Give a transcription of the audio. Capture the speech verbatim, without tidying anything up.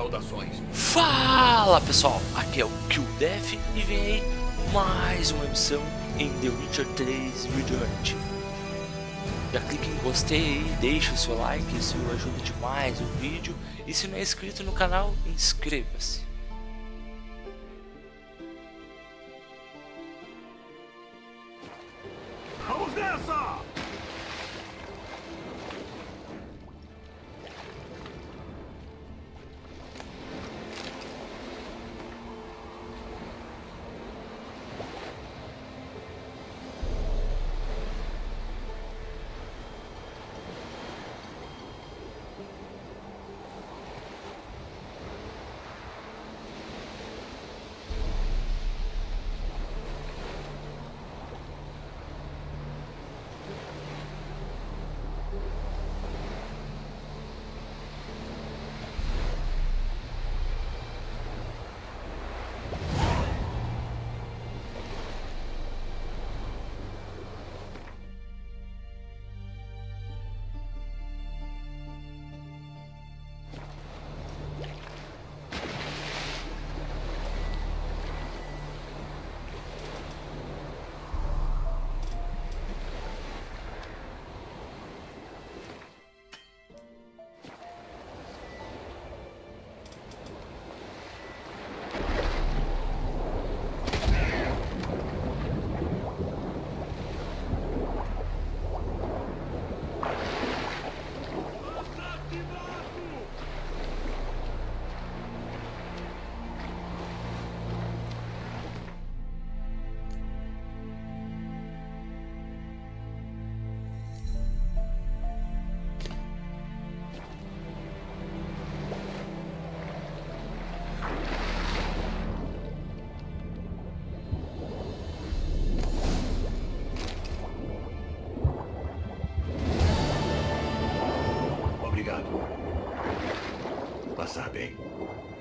Saudações. Fala pessoal, aqui é o KillDeath e vem aí mais uma missão em The Witcher três Wild Hunt. Já clique em gostei aí, deixa o seu like, isso ajuda demais o vídeo. E se não é inscrito no canal, inscreva-se. Vamos nessa! Obrigado. Passar bem.